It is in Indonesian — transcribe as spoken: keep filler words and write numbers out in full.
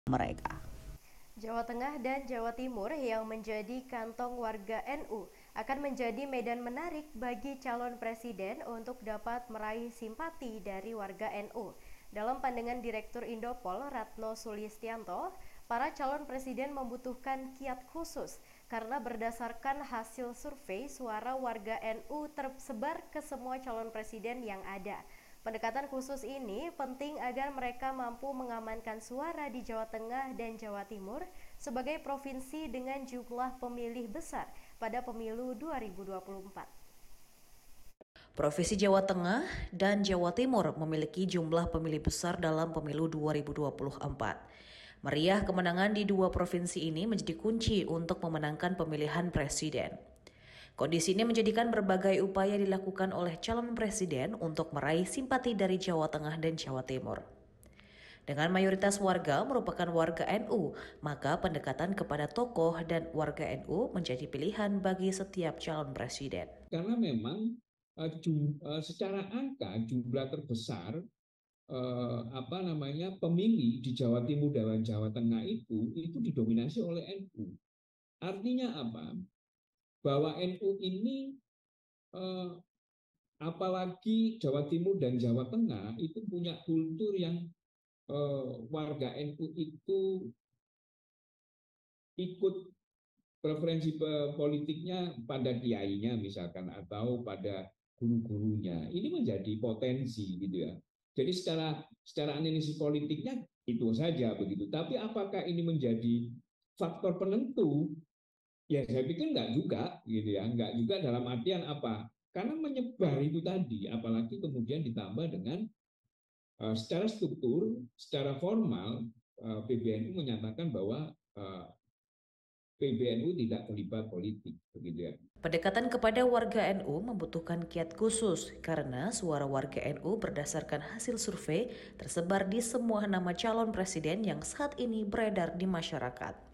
mereka. Jawa Tengah dan Jawa Timur yang menjadi kantong warga N U akan menjadi medan menarik bagi calon presiden untuk dapat meraih simpati dari warga N U. Dalam pandangan Direktur Indopol Ratno Sulistianto, para calon presiden membutuhkan kiat khusus karena berdasarkan hasil survei suara warga N U tersebar ke semua calon presiden yang ada. Pendekatan khusus ini penting agar mereka mampu mengamankan suara di Jawa Tengah dan Jawa Timur sebagai provinsi dengan jumlah pemilih besar pada pemilu dua ribu dua puluh empat. Provinsi Jawa Tengah dan Jawa Timur memiliki jumlah pemilih besar dalam pemilu dua ribu dua puluh empat. Meriah kemenangan di dua provinsi ini menjadi kunci untuk memenangkan pemilihan presiden. Kondisi ini menjadikan berbagai upaya dilakukan oleh calon presiden untuk meraih simpati dari Jawa Tengah dan Jawa Timur. Dengan mayoritas warga merupakan warga N U, maka pendekatan kepada tokoh dan warga N U menjadi pilihan bagi setiap calon presiden. Karena memang uh, jum, uh, secara angka jumlah terbesar uh, apa namanya pemilih di Jawa Timur dan Jawa Tengah itu itu didominasi oleh N U. Artinya apa? Bahwa N U ini uh, apalagi Jawa Timur dan Jawa Tengah itu punya kultur yang uh, warga N U itu ikut preferensi politiknya pada kiainya misalkan atau pada guru-gurunya. Ini menjadi potensi gitu ya. Jadi secara secara analisis politiknya itu saja begitu. Tapi apakah ini menjadi faktor penentu? Ya saya pikir enggak juga gitu ya. Enggak juga dalam artian apa? Karena menyebar itu tadi, apalagi kemudian ditambah dengan uh, secara struktur, secara formal uh, P B N U menyatakan bahwa uh, P B N U tidak terlibat politik, begitu ya. Pendekatan kepada warga N U membutuhkan kiat khusus karena suara warga N U berdasarkan hasil survei tersebar di semua nama calon presiden yang saat ini beredar di masyarakat.